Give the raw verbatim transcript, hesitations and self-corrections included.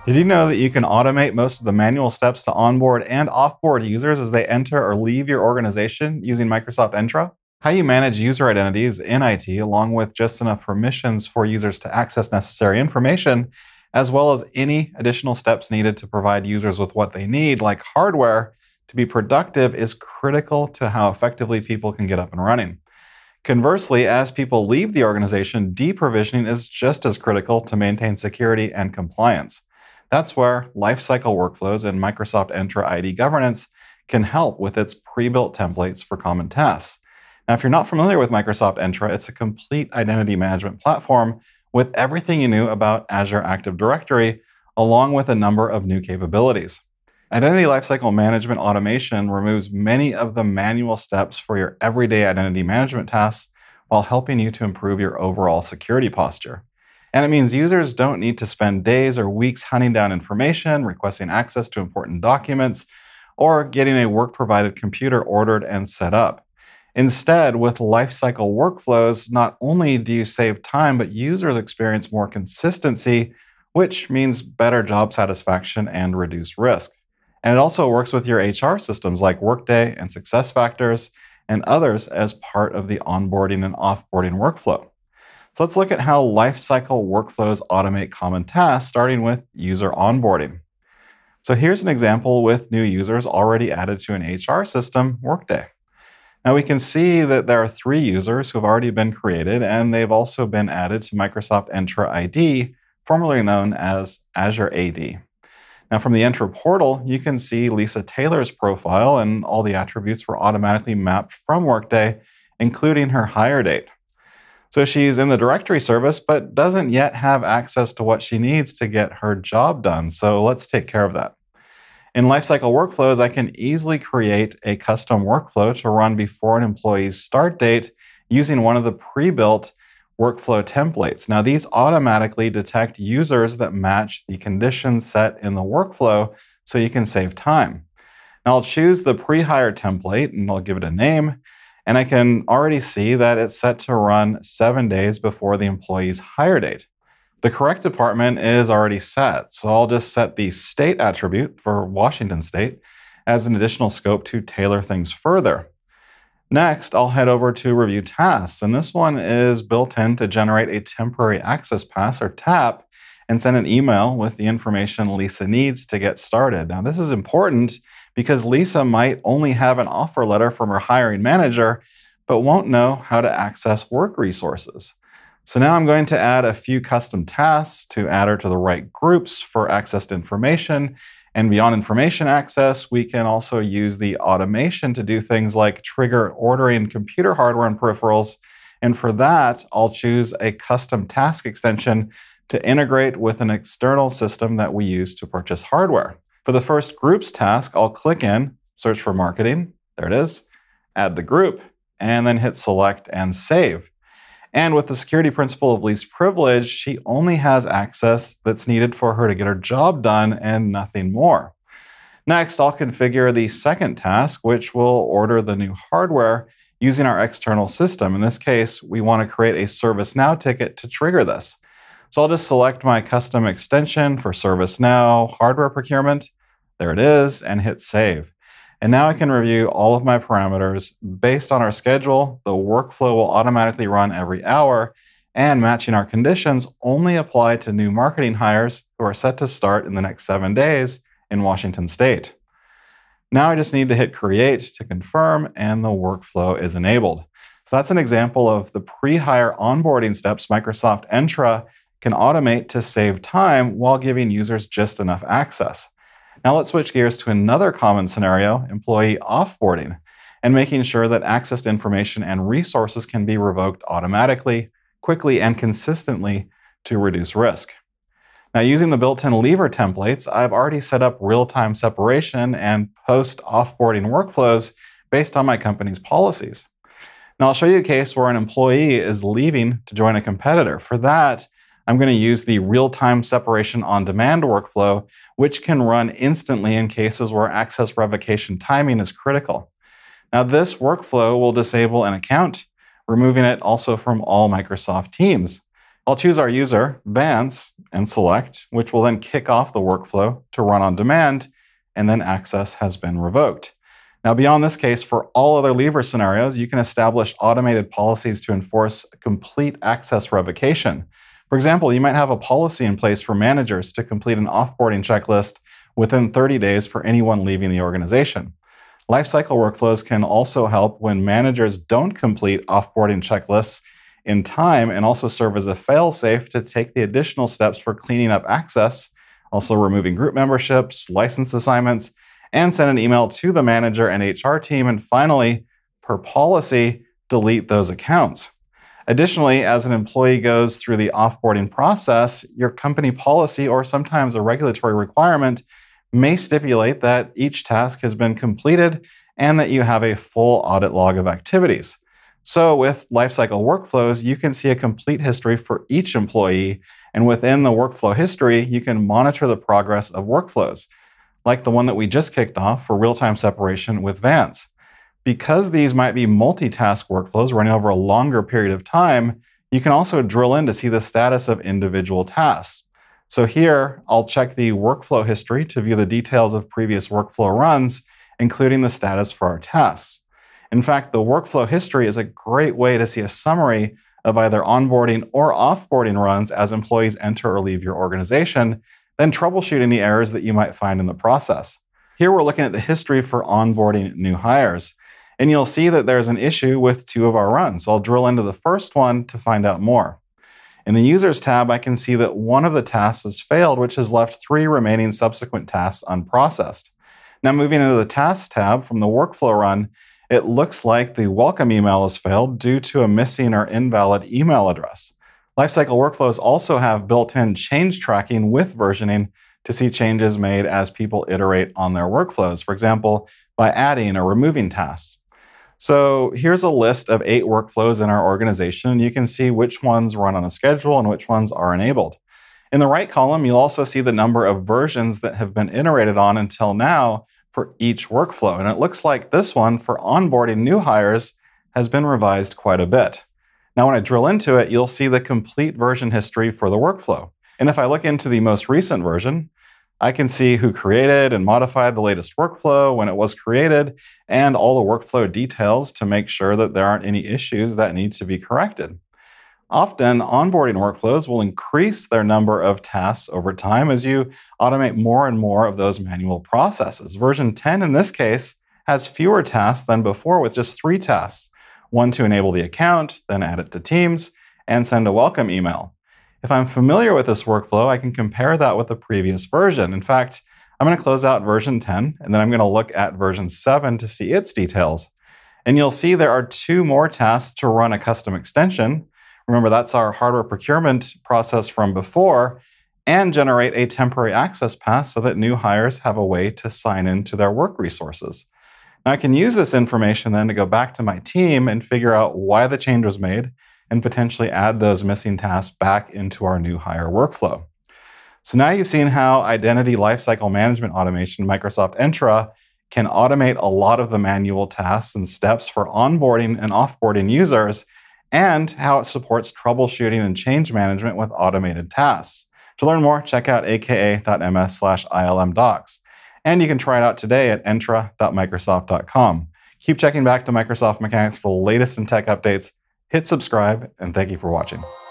Did you know that you can automate most of the manual steps to onboard and offboard users as they enter or leave your organization using Microsoft Entra? How you manage user identities in I T, along with just enough permissions for users to access necessary information, as well as any additional steps needed to provide users with what they need, like hardware, to be productive, is critical to how effectively people can get up and running. Conversely, as people leave the organization, deprovisioning is just as critical to maintain security and compliance. That's where Lifecycle Workflows and Microsoft Entra I D Governance can help with its pre-built templates for common tasks. Now, if you're not familiar with Microsoft Entra, it's a complete identity management platform with everything you knew about Azure Active Directory, along with a number of new capabilities. Identity Lifecycle Management automation removes many of the manual steps for your everyday identity management tasks while helping you to improve your overall security posture. And it means users don't need to spend days or weeks hunting down information, requesting access to important documents, or getting a work-provided computer ordered and set up. Instead, with Lifecycle Workflows, not only do you save time, but users experience more consistency, which means better job satisfaction and reduced risk. And it also works with your H R systems like Workday and SuccessFactors and others as part of the onboarding and offboarding workflow. So let's look at how Lifecycle Workflows automate common tasks, starting with user onboarding. So here's an example with new users already added to an H R system, Workday. Now we can see that there are three users who have already been created, and they've also been added to Microsoft Entra I D, formerly known as Azure A D. Now from the Entra portal, you can see Lisa Taylor's profile, and all the attributes were automatically mapped from Workday, including her hire date. So she's in the directory service, but doesn't yet have access to what she needs to get her job done. So let's take care of that. In Lifecycle Workflows, I can easily create a custom workflow to run before an employee's start date using one of the pre-built workflow templates. Now, these automatically detect users that match the conditions set in the workflow so you can save time. Now, I'll choose the pre-hire template and I'll give it a name. And I can already see that it's set to run seven days before the employee's hire date. The correct department is already set, so I'll just set the state attribute for Washington State as an additional scope to tailor things further. Next, I'll head over to review tasks, and this one is built in to generate a temporary access pass, or TAP, and send an email with the information Lisa needs to get started. Now, this is important because Lisa might only have an offer letter from her hiring manager, but won't know how to access work resources. So now I'm going to add a few custom tasks to add her to the right groups for access to information. And beyond information access, we can also use the automation to do things like trigger ordering computer hardware and peripherals. And for that, I'll choose a custom task extension to integrate with an external system that we use to purchase hardware. For the first groups task, I'll click in, search for marketing, there it is, add the group, and then hit select and save. And with the security principle of least privilege, she only has access that's needed for her to get her job done and nothing more. Next, I'll configure the second task, which will order the new hardware using our external system. In this case, we want to create a ServiceNow ticket to trigger this. So I'll just select my custom extension for ServiceNow hardware procurement. There it is, and hit save. And now I can review all of my parameters. Based on our schedule, the workflow will automatically run every hour, and matching our conditions only apply to new marketing hires who are set to start in the next seven days in Washington State. Now I just need to hit create to confirm, and the workflow is enabled. So that's an example of the pre-hire onboarding steps Microsoft Entra can automate to save time while giving users just enough access. Now let's switch gears to another common scenario, employee offboarding, and making sure that access to information and resources can be revoked automatically, quickly, and consistently to reduce risk. Now, using the built-in leaver templates, I've already set up real-time separation and post-offboarding workflows based on my company's policies. Now, I'll show you a case where an employee is leaving to join a competitor. For that, I'm going to use the real-time separation on demand workflow, which can run instantly in cases where access revocation timing is critical. Now, this workflow will disable an account, removing it also from all Microsoft Teams. I'll choose our user, Vance, and select, which will then kick off the workflow to run on demand, and then access has been revoked. Now, beyond this case, for all other leaver scenarios, you can establish automated policies to enforce complete access revocation. For example, you might have a policy in place for managers to complete an offboarding checklist within thirty days for anyone leaving the organization. Lifecycle workflows can also help when managers don't complete offboarding checklists in time, and also serve as a fail-safe to take the additional steps for cleaning up access, also removing group memberships, license assignments, and send an email to the manager and H R team, and finally, per policy, delete those accounts. Additionally, as an employee goes through the offboarding process, your company policy or sometimes a regulatory requirement may stipulate that each task has been completed and that you have a full audit log of activities. So with Lifecycle Workflows, you can see a complete history for each employee, and within the workflow history, you can monitor the progress of workflows, like the one that we just kicked off for real-time separation with Vance. Because these might be multitask workflows running over a longer period of time, you can also drill in to see the status of individual tasks. So here, I'll check the workflow history to view the details of previous workflow runs, including the status for our tasks. In fact, the workflow history is a great way to see a summary of either onboarding or offboarding runs as employees enter or leave your organization, then troubleshooting the errors that you might find in the process. Here we're looking at the history for onboarding new hires, and you'll see that there's an issue with two of our runs. So I'll drill into the first one to find out more. In the Users tab, I can see that one of the tasks has failed, which has left three remaining subsequent tasks unprocessed. Now moving into the Tasks tab from the Workflow run, it looks like the welcome email has failed due to a missing or invalid email address. Lifecycle Workflows also have built-in change tracking with versioning to see changes made as people iterate on their workflows, for example, by adding or removing tasks. So here's a list of eight workflows in our organization, and you can see which ones run on a schedule and which ones are enabled. In the right column, you'll also see the number of versions that have been iterated on until now for each workflow. And it looks like this one for onboarding new hires has been revised quite a bit. Now, when I drill into it, you'll see the complete version history for the workflow. And if I look into the most recent version, I can see who created and modified the latest workflow, when it was created, and all the workflow details to make sure that there aren't any issues that need to be corrected. Often, onboarding workflows will increase their number of tasks over time as you automate more and more of those manual processes. Version ten, in this case, has fewer tasks than before with just three tasks. One to enable the account, then add it to Teams, and send a welcome email. If I'm familiar with this workflow, I can compare that with the previous version. In fact, I'm going to close out version ten, and then I'm going to look at version seven to see its details. And you'll see there are two more tasks to run a custom extension. Remember, that's our hardware procurement process from before, and generate a temporary access pass so that new hires have a way to sign into their work resources. Now, I can use this information then to go back to my team and figure out why the change was made and potentially add those missing tasks back into our new hire workflow. So now you've seen how Identity Lifecycle Management Automation, Microsoft Entra, can automate a lot of the manual tasks and steps for onboarding and offboarding users, and how it supports troubleshooting and change management with automated tasks. To learn more, check out aka.ms slash ILM docs. And you can try it out today at entra dot microsoft dot com. Keep checking back to Microsoft Mechanics for the latest in tech updates. Hit subscribe, and thank you for watching.